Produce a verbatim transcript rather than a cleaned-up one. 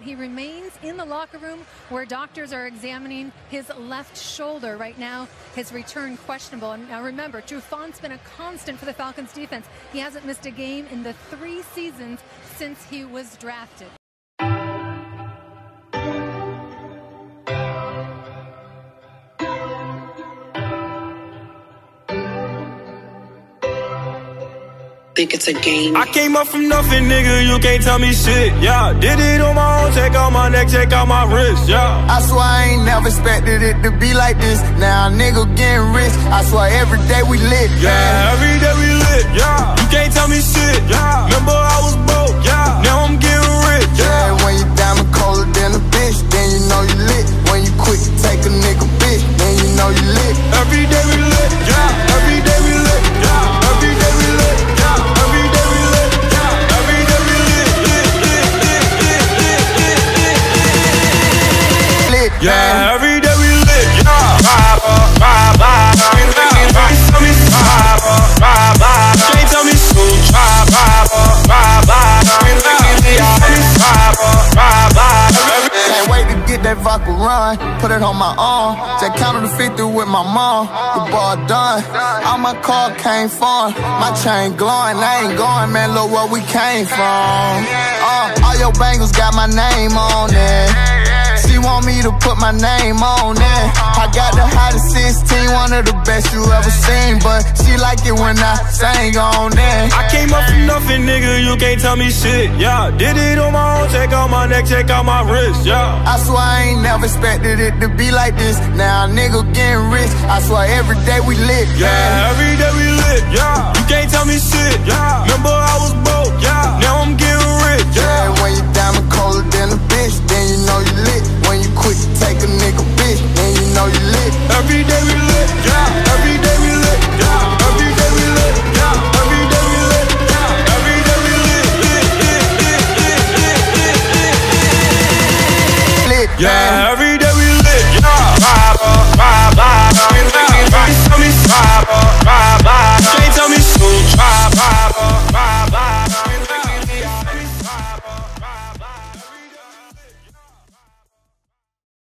He remains in the locker room where doctors are examining his left shoulder right now. His return questionable. And now remember, Trufant's been a constant for the Falcons defense. He hasn't missed a game in the three seasons since he was drafted. Think it's a game. I came up from nothing, nigga, you can't tell me shit, yeah. Did it on my own, check out my neck, check out my wrist, yeah. I swear I ain't never expected it to be like this. Now a nigga getting rich, I swear every day we lit, yeah. Man. Every day we lit, yeah. You can't tell me shit, yeah. Remember I was broke, yeah. Now I'm getting rich, yeah. Yeah, when you diamond colder than a bitch, then you know you lit. When you quick to take a nigga bitch, then you know you lit. Every day we lit, yeah. Every day we lit, yeah. Every day we lit, yeah. Every day we lit, yeah. Every day we lit, lit, lit, lit, lit, lit, lit, lit, yeah. Every day we lit, yeah. Vibe up, vibe, vibe, tell me vibe up, vibe, vibe. Can't tell me so. Vibe, vibe up, vibe, vibe. Vibe up, vibe, vibe. Can't wait to get that vodka run, put it on my arm. Just counted the fifty with my mom. The ball done. All my car came from. My chain glowing, I ain't going, man. Look where we came from. Uh, all your bangles got my name on it. She want me to put my name on it. I got the hottest sixteen, one of the best you ever seen. But she like it when I sang on it. I came up from nothing, nigga, you can't tell me shit, yeah. Did it on my own, check out my neck, check out my wrist, yeah. I swear I ain't never expected it to be like this. Now a nigga getting rich, I swear every day we lit, yeah. Yeah, every day we lit, yeah. You can't tell me shit, yeah. Remember I was broke, yeah. Now I'm getting rich, yeah. Yeah, when you diamond colder than a bitch, then you know you lit. When you quick to take a nigga bitch, then you know you lit. Every day we lit, yeah. Every day we lit, yeah. Every day we lit, yeah. Every day we lit, yeah. Every day we lit, lit, lit, lit, lit, lit, lit, lit, yeah. Every day we lit, yeah. Vibe up, vibe, vibe. Tell me vibe up, vibe, vibe.